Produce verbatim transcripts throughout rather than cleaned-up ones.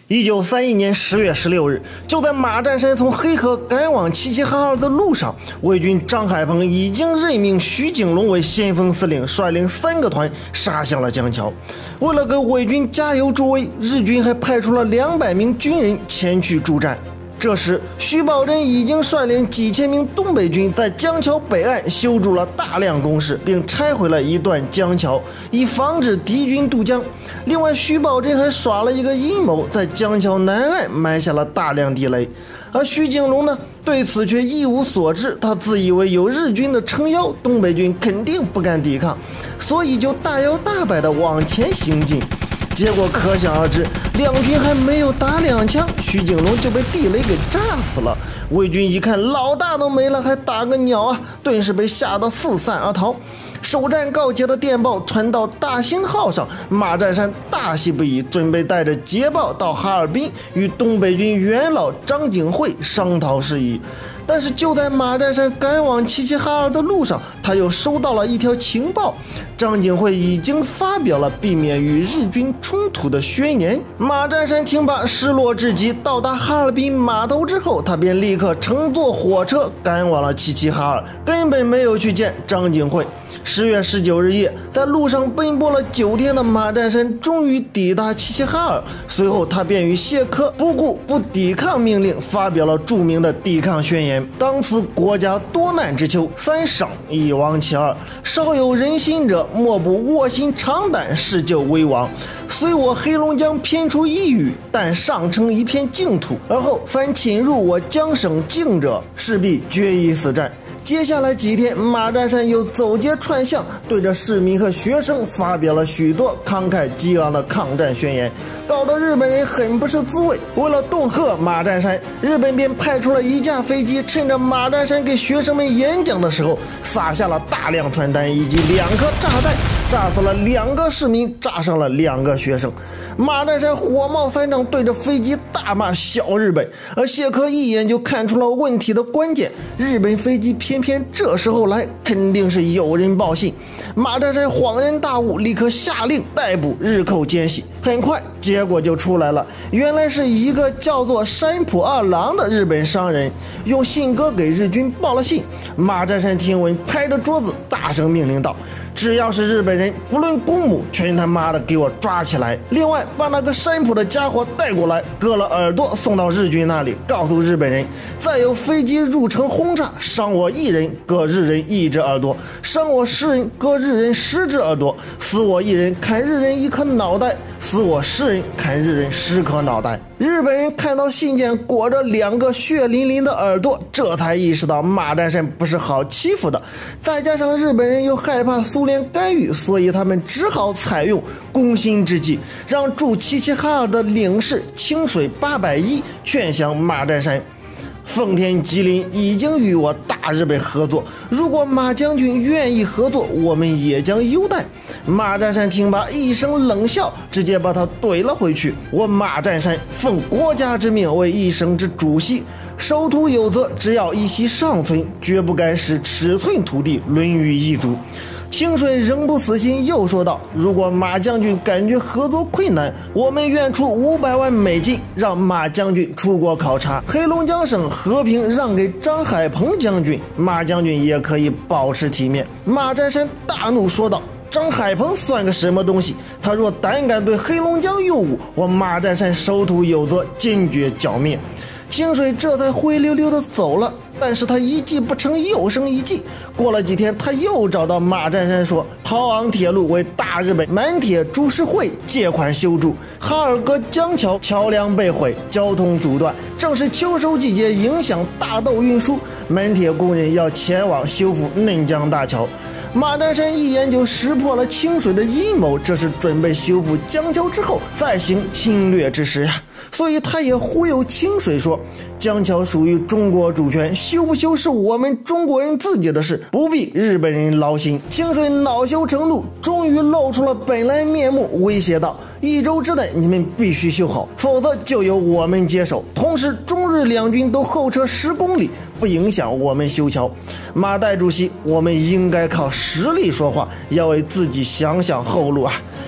一九三一年十月十六日，就在马占山从黑河赶往齐齐哈尔的路上，伪军张海鹏已经任命徐景龙为先锋司令，率领三个团杀向了江桥。为了给伪军加油助威，日军还派出了两百名军人前去助战。这时，徐保珍已经率领几千名东北军在江桥北岸修筑了大量工事，并拆毁了一段江桥，以防止敌军渡江。另外，徐保珍还耍了一个阴谋，在江桥南岸埋下了大量地雷。而徐景龙呢，对此却一无所知，他自以为有日军的撑腰，东北军肯定不敢抵抗，所以就大摇大摆地往前行进。结果可想而知，两军还没有打两枪，徐景龙就被地雷给炸死了。伪军一看老大都没了，还打个鸟啊，顿时被吓得四散而逃。首战告捷的电报传到大兴号上，马占山大喜不已，准备带着捷报到哈尔滨与东北军元老张景惠商讨事宜。但是就在马占山赶往齐齐哈尔的路上，他又收到了一条情报，张景惠已经发表了避免与日军冲突的宣言。马占山听罢失落至极，到达哈尔滨码头之后，他便立刻乘坐火车赶往了齐齐哈尔，根本没有去见张景惠。十月十九日夜，在路上奔波了九天的马占山终于抵达齐齐哈尔，随后他便与谢科不顾不抵抗命令，发表了著名的抵抗宣言。当此国家多难之秋，三省一亡其二，稍有人心者，莫不卧薪尝胆，誓救危亡。虽我黑龙江偏出一隅，但上承一片净土，而后凡侵入我江省境者，势必决一死战。接下来几天，马占山又走街串巷，对着市民和学生发表了许多慷慨激昂的抗战宣言，搞得日本人很不是滋味。为了恫吓马占山，日本便派出了一架飞机，趁着马占山给学生们演讲的时候，撒下了大量传单以及两颗炸弹，炸死了两个市民，炸伤了两个学生。马占山火冒三丈，对着飞机大骂小日本，而谢科一眼就看出了问题的关键，日本飞机偏偏这时候来，肯定是有人报信。马占山恍然大悟，立刻下令逮捕，日寇奸细。很快结果就出来了，原来是一个叫做山浦二郎的日本商人用信鸽给日军报了信。马占山听闻，拍着桌子大声命令道，只要是日本人，不论公母，全他妈的给我抓起来！另外，把那个山浦的家伙带过来，割了耳朵送到日军那里，告诉日本人，再有飞机入城轰炸，伤我一人，割日人一只耳朵；伤我十人，割日人十只耳朵；死我一人，砍日人一颗脑袋；死我十人，砍日人十颗脑袋。日本人看到信件裹着两个血淋淋的耳朵，这才意识到马占山不是好欺负的。再加上日本人又害怕苏联干预，所以他们只好采用攻心之计，让驻齐齐哈尔的领事清水八百一劝降马占山。奉天吉林已经与我大日本合作，如果马将军愿意合作，我们也将优待。马占山听罢一声冷笑，直接把他怼了回去。我马占山奉国家之命为一省之主席，守土有责，只要一息尚存，绝不敢使尺寸土地沦于异族。清水仍不死心，又说道，如果马将军感觉合作困难，我们愿出五百万美金，让马将军出国考察，黑龙江省和平让给张海鹏将军，马将军也可以保持体面。马占山大怒说道，张海鹏算个什么东西，他若胆敢对黑龙江用武，我马占山守土有责，坚决剿灭。清水这才灰溜溜的走了，但是他一计不成又生一计。过了几天，他又找到马占山说，桃昂铁路为大日本满铁株式会借款修筑，哈尔戈江桥桥梁被毁，交通阻断，正是秋收季节，影响大豆运输，满铁工人要前往修复嫩江大桥。马占山一眼就识破了清水的阴谋，这是准备修复江桥之后再行侵略之时呀。所以他也忽悠清水说，江桥属于中国主权，修不修是我们中国人自己的事，不必日本人劳心。清水恼羞成怒，终于露出了本来面目，威胁道，一周之内你们必须修好，否则就由我们接手。同时中日两军都后撤十公里，不影响我们修桥。马代主席，我们应该靠实力说话，要为自己想想后路啊。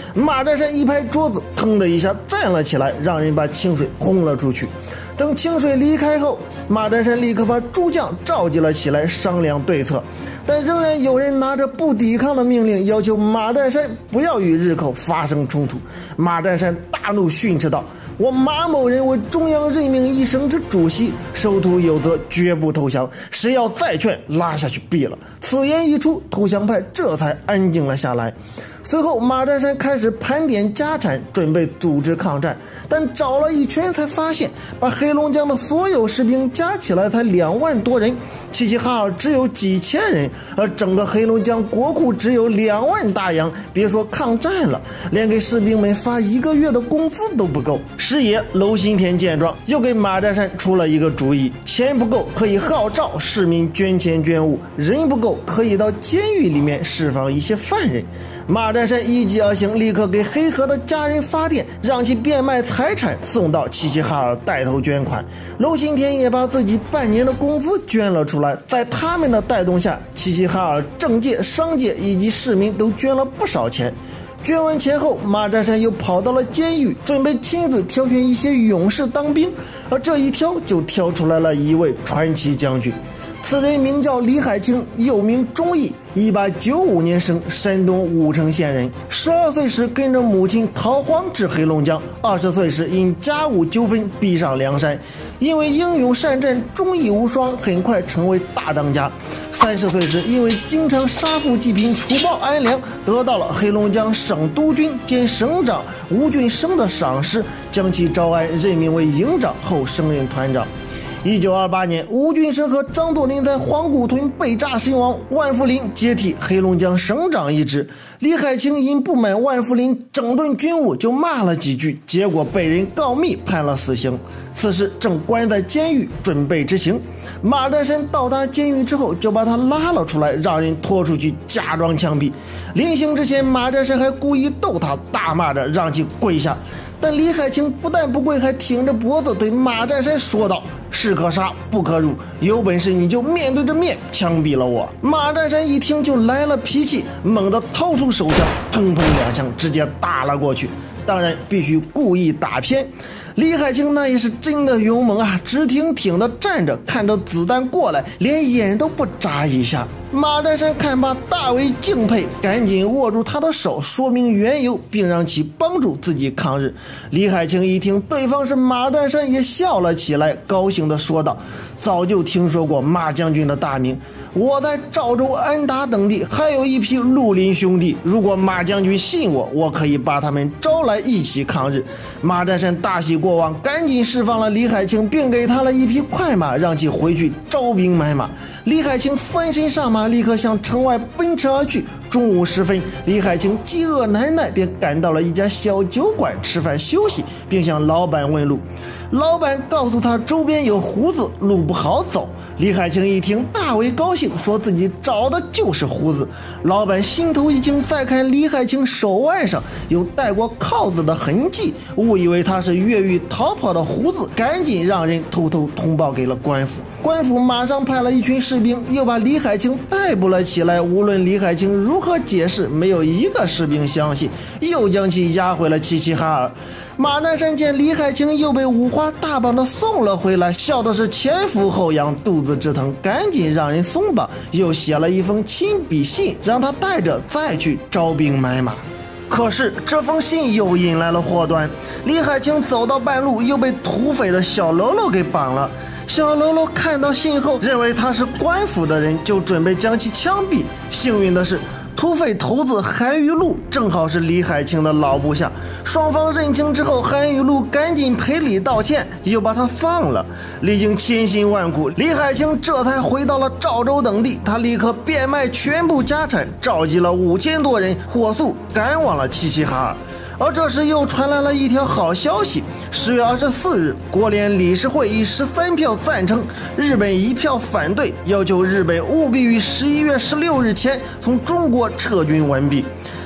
马占山一拍桌子，腾的一下站了起来，让人把清水轰了出去。等清水离开后，马占山立刻把诸将召集了起来商量对策，但仍然有人拿着不抵抗的命令要求马占山不要与日寇发生冲突。马占山大怒，训斥道：我马某人为中央任命一省之主席，守土有责，绝不投降。谁要再劝，拉下去毙了。此言一出，投降派这才安静了下来。随后，马占山开始盘点家产，准备组织抗战，但找了一圈才发现，把黑龙江的所有士兵加起来才两万多人，齐齐哈尔只有几千人，而整个黑龙江国库只有两万大洋，别说抗战了，连给士兵们发一个月的工资都不够。师爷娄新田见状，又给马占山出了一个主意：钱不够可以号召市民捐钱捐物，人不够可以到监狱里面释放一些犯人。马占山一计而行，立刻给黑河的家人发电，让其变卖财产送到齐齐哈尔带头捐款。娄新田也把自己半年的工资捐了出来，在他们的带动下，齐齐哈尔政界、商界以及市民都捐了不少钱。捐完钱后，马占山又跑到了监狱，准备亲自挑选一些勇士当兵，而这一挑就挑出来了一位传奇将军。此人名叫李海清，又名钟毅，一八九五年生，山东武城县人。十二岁时跟着母亲逃荒至黑龙江，二十岁时因家务纠纷逼上梁山。因为英勇善战，忠义无双，很快成为大当家。三十岁时，因为经常杀富济贫、除暴安良，得到了黑龙江省督军兼省长吴俊升的赏识，将其招安，任命为营长，后升任团长。一九二八年，吴俊升和张作霖在黄谷屯被炸身亡，万福林接替黑龙江省长一职。李海清因不满万福林整顿军务，就骂了几句，结果被人告密，判了死刑。此时正关在监狱，准备执行。马占山到达监狱之后，就把他拉了出来，让人拖出去假装枪毙。临行之前，马占山还故意逗他，大骂着让其跪下。但李海清不但不跪，还挺着脖子对马占山说道：士可杀不可辱，有本事你就面对着面枪毙了我。马占山一听就来了脾气，猛地掏出手枪，砰砰两枪直接打了过去。当然必须故意打偏。李海清那也是真的勇猛啊，直挺挺的站着，看着子弹过来，连眼都不眨一下。马占山看罢大为敬佩，赶紧握住他的手，说明缘由，并让其帮助自己抗日。李海清一听对方是马占山，也笑了起来，高兴地说道：早就听说过马将军的大名，我在赵州、安达等地还有一批绿林兄弟，如果马将军信我，我可以把他们招来一起抗日。马占山大喜过望，赶紧释放了李海清，并给他了一匹快马，让其回去招兵买马。李海清翻身上马，立刻向城外奔驰而去。中午时分，李海清饥饿难耐，便赶到了一家小酒馆吃饭休息，并向老板问路。老板告诉他周边有胡子，路不好走。李海清一听大为高兴，说自己找的就是胡子。老板心头一惊，再看李海清手腕上有带过铐子的痕迹，误以为他是越狱逃跑的胡子，赶紧让人偷偷通报给了官府。官府马上派了一群士兵，又把李海清逮捕了起来。无论李海清如何解释，没有一个士兵相信，又将其押回了齐齐哈尔。马占山见李海清又被五花大绑的送了回来，笑的是前俯后仰，肚子直疼，赶紧让人松绑，又写了一封亲笔信，让他带着再去招兵买马。可是这封信又引来了祸端，李海清走到半路，又被土匪的小喽啰给绑了。小喽啰看到信后，认为他是官府的人，就准备将其枪毙。幸运的是，土匪头子韩玉禄正好是李海清的老部下，双方认清之后，韩玉禄赶紧赔礼道歉，又把他放了。历经千辛万苦，李海清这才回到了赵州等地。他立刻变卖全部家产，召集了五千多人，火速赶往了齐齐哈尔。而这时又传来了一条好消息，十月二十四日，国联理事会以十三票赞成，日本一票反对，要求日本务必于十一月十六日前从中国撤军完毕。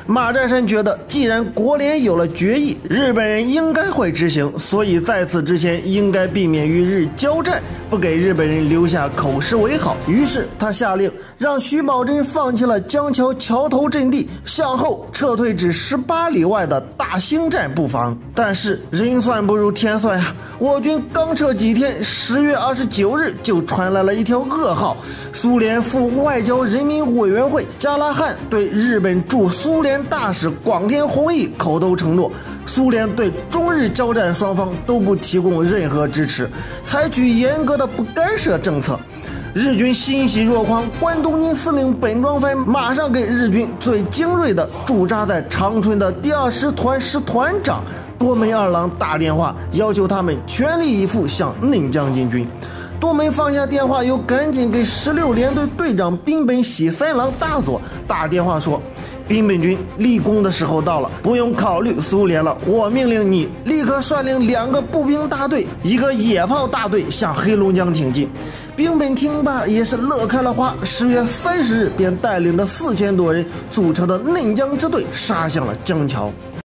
马占山觉得，既然国联有了决议，日本人应该会执行，所以在此之前应该避免与日交战，不给日本人留下口实为好。于是他下令让徐保真放弃了江桥桥头阵地，向后撤退至十八里外的大兴站布防。但是人算不如天算啊！我军刚撤几天，十月二十九日就传来了一条噩耗：苏联副外交人民委员会加拉汉对日本驻苏联大使广田弘毅口头承诺，苏联对中日交战双方都不提供任何支持，采取严格的不干涉政策。日军欣喜若狂，关东军司令本庄繁马上给日军最精锐的驻扎在长春的第二师团师团长多门二郎打电话，要求他们全力以赴向嫩江进军。多门放下电话，又赶紧给十六联队队长滨本喜三郎大佐打电话说，滨本军立功的时候到了，不用考虑苏联了，我命令你立刻率领两个步兵大队，一个野炮大队向黑龙江挺进。滨本听罢也是乐开了花，十月三十日便带领着四千多人组成的嫩江支队杀向了江桥。